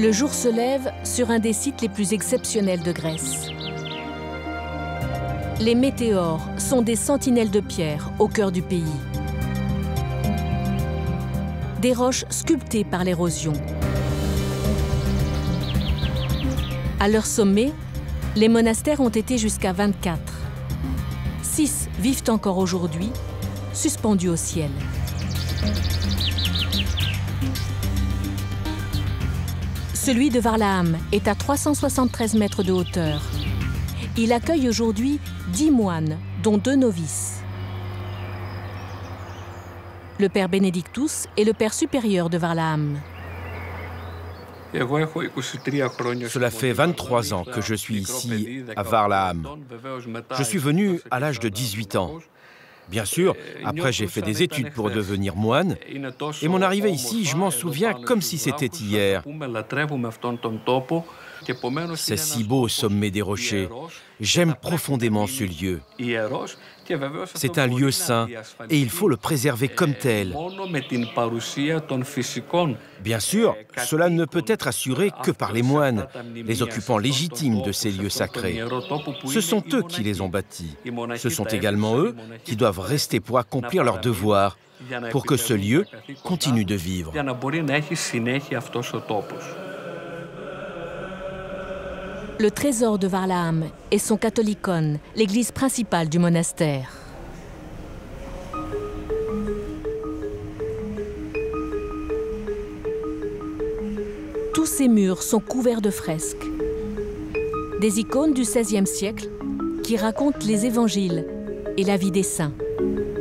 Le jour se lève sur un des sites les plus exceptionnels de Grèce. Les météores sont des sentinelles de pierre au cœur du pays. Des roches sculptées par l'érosion. À leur sommet, les monastères ont été jusqu'à 24. 6 vivent encore aujourd'hui, suspendus au ciel. Celui de Varlaam est à 373 mètres de hauteur. Il accueille aujourd'hui 10 moines, dont 2 novices. Le père Benedictus est le père supérieur de Varlaam. Cela fait 23 ans que je suis ici à Varlaam. Je suis venu à l'âge de 18 ans. Bien sûr, après j'ai fait des études pour devenir moine. Et mon arrivée ici, je m'en souviens comme si c'était hier. C'est si beau au sommet des rochers. J'aime profondément ce lieu. C'est un lieu saint et il faut le préserver comme tel. Bien sûr, cela ne peut être assuré que par les moines, les occupants légitimes de ces lieux sacrés. Ce sont eux qui les ont bâtis. Ce sont également eux qui doivent rester pour accomplir leurs devoirs, pour que ce lieu continue de vivre. Le trésor de Varlaam est son catholicon, l'église principale du monastère. Tous ces murs sont couverts de fresques. Des icônes du XVIe siècle qui racontent les évangiles et la vie des saints.